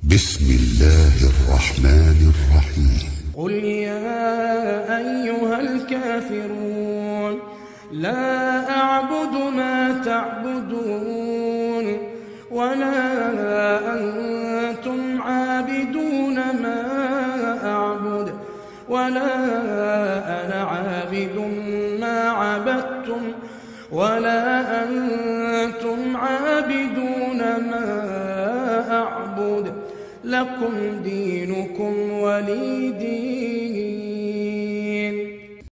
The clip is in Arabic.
بسم الله الرحمن الرحيم. قل يا أيها الكافرون لا أعبد ما تعبدون ولا أنتم عابدون ما أعبد ولا أنا عابد ما عبدتم ولا أنتم عابدون ما أعبد لكم دينكم ولي دين.